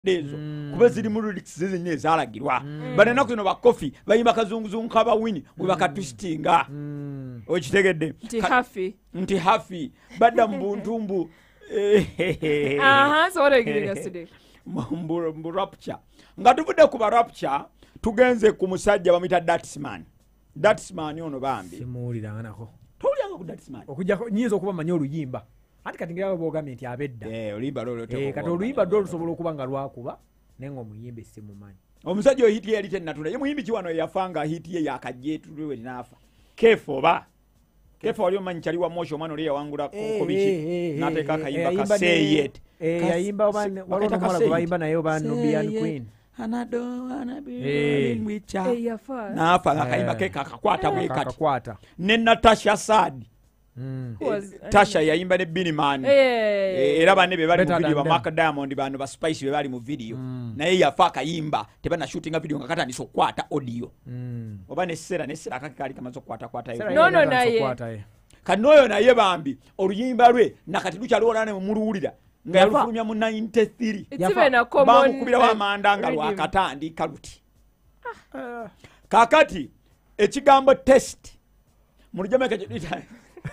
dezo kuba ziri mu lyrics zinne zalagirwa bane naku no ba coffee bayimba kazunguzungu kaba wini we bakatwistinga okitegedde nti hafi badda mbuntumbu so what are you giving us today mbu rapture nga tuvudde ku ba rapture tugenze ku musajja bamita Datsman ono bambi simuwuliranga nako towuliranga ku Datsman okujjako nyiza okuba manyi oluyimba ati kati ngirawo boogambye nti abedda oluyimba lolo kati oluyimba lwo lusobola okuba nga lwakuba naye nga omuyimba simumanyi omusajja oyo hiti ye yali tennatula ye muyimbi ki wano yafanga hiti ye yakajja etulwe n'afa keefo wali omanyi kyali wa mosho omwana oli yawangula ku biki n'ateeka akayimba ka say it yayimba waliwo n'omwana gwe bayimba naye oba Nubian Queen n'afa akayimba ke kakakwata bwe kati ne Natasha Sad Tasha yayimba ne Biniman era banne be bali mu video ba Mark Diamond bano ba Spice be bali mu video naye yafa akayimba tebana shootinga video nga katandise okukwata audio oba ne sera akakali kamaze okukwata no naye kanoyo naye bambi oluyimba lwe nakati lukyalwolane mu muluwulira nga yalufulumya mu 93 bamukubira wa amanda nga lwakatandika luti kakati ekigambo test mu Lujamaica kyetuyita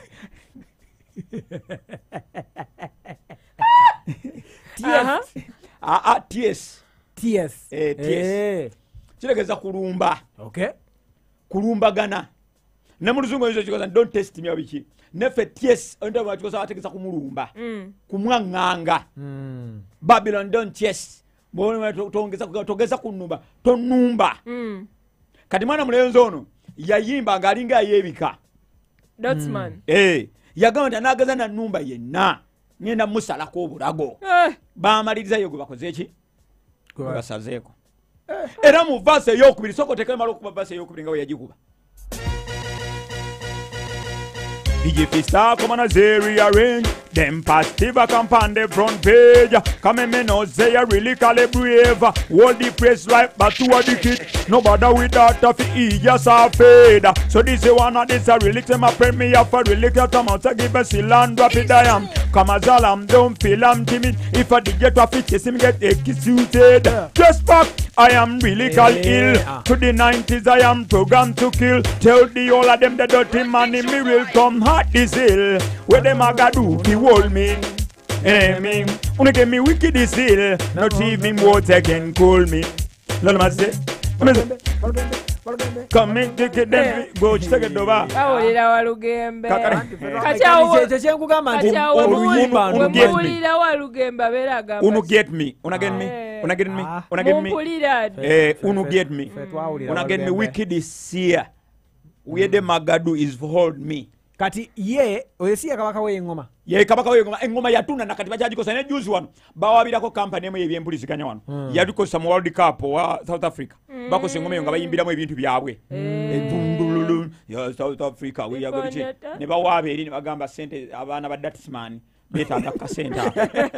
TS kiregeza kulumba kulumbagana ne mu Luzungu ezo kikoza don't test me abiki nefe TS ndo bakikoza bategeza kumulumba kumwanganga Babylon don't test mbona tongeza kunumba tonumba kati mwana mulenzo ono yayimba ngalinga yebika Datsman yagamba nti anagaza na numba yenna ngenda musalako obulago bamaliriza yo gwe bakoze eki basazeeko era mu vase eyokubiri soko tekamala okuba vase eyokubiri nga we yagikuba DJ Fista come on a rearrange them pastiva campande front page come me no say you really calibrate hold the press like but to the kid no bother with that of he just a fade so this is one of this a really my premier for really cut them out to give a seal and drop it I am come as alarm don't feel I'm timid if I did get to fit him get executed just fuck I am really ill to the 90s I am programmed to kill tell the all of them the dirty money me will come hot this hill where them a ga do fi hold me me una give me wicked this hill not even water can cool me lolo maze come take them go chitake doba awulira Walugembe kyekyenkugamba nti oluyimba oluyimba Walugembe aberaga unu get me una get me wicked is here where the magadu is hold me kati ye oyesiya kabaka w'engoma kabaka w'engoma engoma yatuna nakati bajagikosa ne juzi wano bawabirako company emu ebyempuliziganya wano yabikosa mu World Cup wa South Africa bakosa engoma eyo nga bayimbiramu ebintu byabwe ebundululu ya South Africa weyagobiche ne bawabe eri ne bagamba sente abaana ba Datsman betaaga kasenta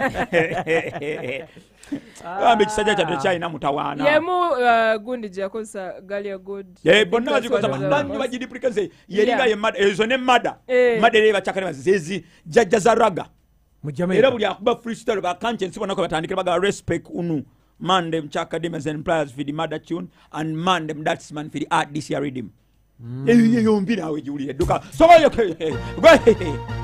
ambe kisajja kyatwe kyalina mutawaana yemu gundi jakosa galia good bonna bazikosa banyu bagidiplicate yeringa ye mad ezo ne mada madere bachakane bazezi jajja za raga mu Jamaica era buli akuba freestyle ba conscience bonako batandikira baga respect unu mandem chaka demons and players for the mother tune and mandem Datsman for the art this year rhythm yombi nawe jiulire duka so